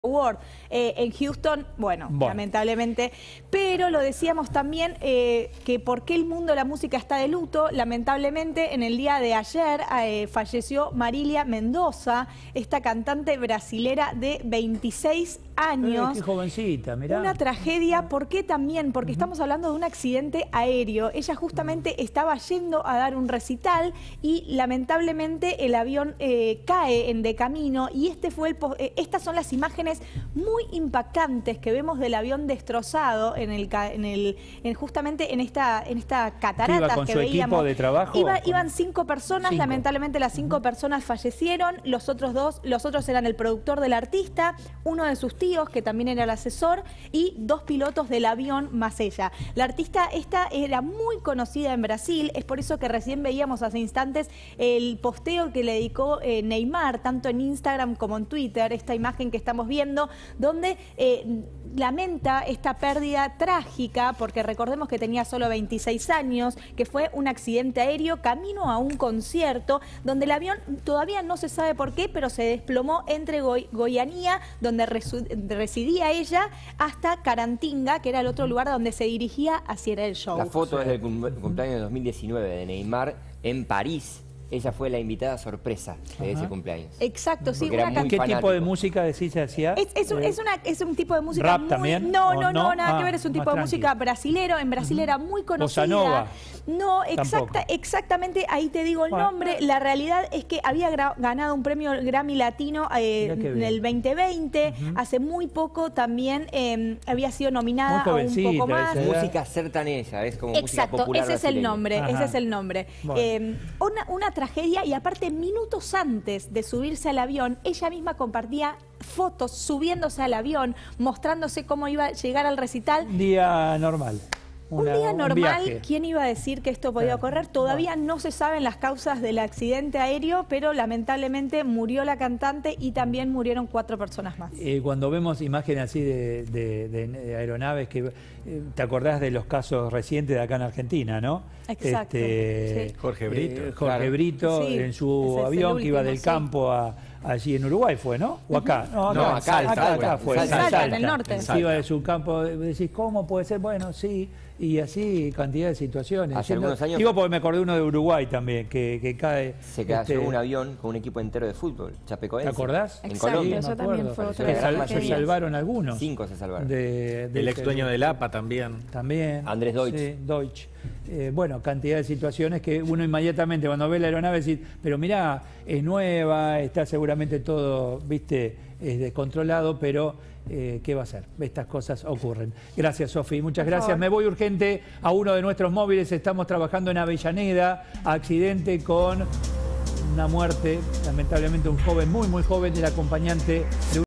Award en Houston, bueno, lamentablemente, pero lo decíamos también que por qué el mundo de la música está de luto. Lamentablemente en el día de ayer falleció Marília Mendonça, esta cantante brasilera de 26 años. Qué jovencita, mirá. Una tragedia. ¿Por qué también? Porque estamos hablando de un accidente aéreo. Ella justamente estaba yendo a dar un recital y lamentablemente el avión cae en de camino, y estas son las imágenes muy impactantes que vemos del avión destrozado justamente en esta catarata con que su veíamos. Equipo de trabajo. Iban 5 personas, lamentablemente las 5 personas fallecieron. Los otros eran el productor del artista, uno de sus tíos que también era el asesor, y 2 pilotos del avión más ella. La artista esta era muy conocida en Brasil, es por eso que recién veíamos hace instantes el posteo que le dedicó Neymar, tanto en Instagram como en Twitter, esta imagen que estamos viendo, donde lamenta esta pérdida trágica, porque recordemos que tenía solo 26 años, que fue un accidente aéreo camino a un concierto, donde el avión todavía no se sabe por qué, pero se desplomó entre Goiânia, donde residía ella, hasta Carantinga, que era el otro lugar donde se dirigía hacia el show. La foto es del cumpleaños de 2019 de Neymar en París. Ella fue la invitada sorpresa de ese cumpleaños. Exacto, sí. ¿Qué tipo de música decís se hacía? Es un tipo de música ¿Rap muy... también? No, nada que ver, es un tipo de música brasilero. En Brasil era muy conocida. Bossa Nova. No, exactamente, ahí te digo el nombre. La realidad es que había ganado un premio Grammy Latino en el 2020. Hace muy poco también había sido nominada a un poco más. Música sertaneja, es como música popular. Ese es el nombre, ese es el nombre. Bueno. Una tragedia, y aparte minutos antes de subirse al avión, ella misma compartía fotos subiéndose al avión, mostrándose cómo iba a llegar al recital. Un día normal. Un día normal. Viaje. ¿Quién iba a decir que esto podía ocurrir? Todavía no se saben las causas del accidente aéreo, pero lamentablemente murió la cantante y también murieron 4 personas más. Cuando vemos imágenes así de aeronaves, que te acordás de los casos recientes de acá en Argentina, ¿no? Exacto. Sí. Jorge Brito. Jorge Brito, sí, en su avión que iba del campo allí en Uruguay, ¿fue, ¿no? ¿O acá? No, acá fue. Salta, en el norte. Iba de su campo, decís, ¿cómo puede ser? Bueno, sí. Y así cantidad de situaciones. Hace algunos años... Digo porque me acordé uno de Uruguay también, que cae... Se cayó un avión con un equipo entero de fútbol, Chapecoense. ¿Te acordás? En Exacto, Colombia. eso también fue otra Se salvaron algunos. 5 se salvaron. El ex dueño del APA también. También. Andrés Deutsch. Sí, Deutsch. Bueno, cantidad de situaciones que uno inmediatamente cuando ve la aeronave dice, pero mirá, es nueva, está seguramente todo, viste, descontrolado, pero ¿qué va a ser? Estas cosas ocurren. Gracias, Sofi, muchas gracias. Me voy urgente a uno de nuestros móviles. Estamos trabajando en Avellaneda, accidente con una muerte, lamentablemente un joven, muy joven, el acompañante de